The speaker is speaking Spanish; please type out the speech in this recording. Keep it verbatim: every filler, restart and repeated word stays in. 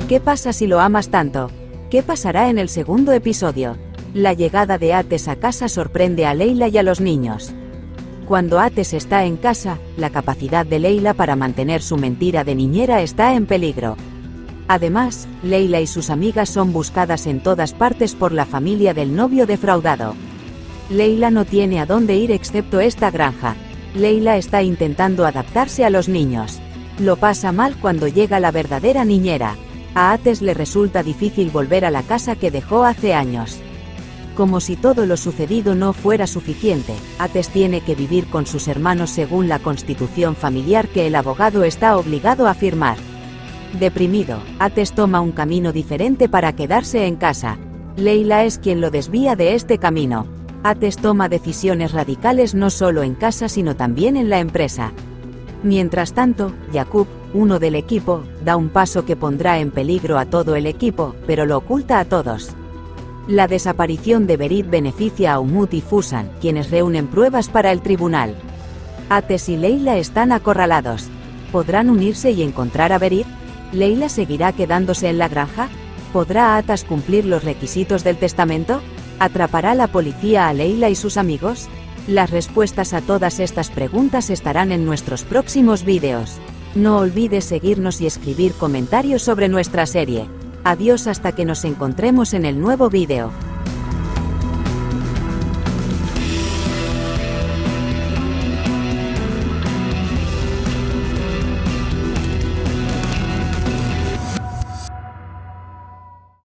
¿Qué pasa si lo amas tanto? ¿Qué pasará en el segundo episodio? La llegada de Ates a casa sorprende a Leila y a los niños. Cuando Ates está en casa, la capacidad de Leila para mantener su mentira de niñera está en peligro. Además, Leila y sus amigas son buscadas en todas partes por la familia del novio defraudado. Leila no tiene a dónde ir excepto esta granja. Leila está intentando adaptarse a los niños. Lo pasa mal cuando llega la verdadera niñera. A Ates le resulta difícil volver a la casa que dejó hace años. Como si todo lo sucedido no fuera suficiente, Ates tiene que vivir con sus hermanos según la constitución familiar que el abogado está obligado a firmar. Deprimido, Ates toma un camino diferente para quedarse en casa. Leila es quien lo desvía de este camino. Ates toma decisiones radicales no solo en casa sino también en la empresa. Mientras tanto, Jakub, uno del equipo, da un paso que pondrá en peligro a todo el equipo, pero lo oculta a todos. La desaparición de Berit beneficia a Umut y Fusan, quienes reúnen pruebas para el tribunal. Ates y Leila están acorralados. ¿Podrán unirse y encontrar a Berit? ¿Leila seguirá quedándose en la granja? ¿Podrá Ates cumplir los requisitos del testamento? ¿Atrapará la policía a Leila y sus amigos? Las respuestas a todas estas preguntas estarán en nuestros próximos vídeos. No olvides seguirnos y escribir comentarios sobre nuestra serie. Adiós hasta que nos encontremos en el nuevo vídeo.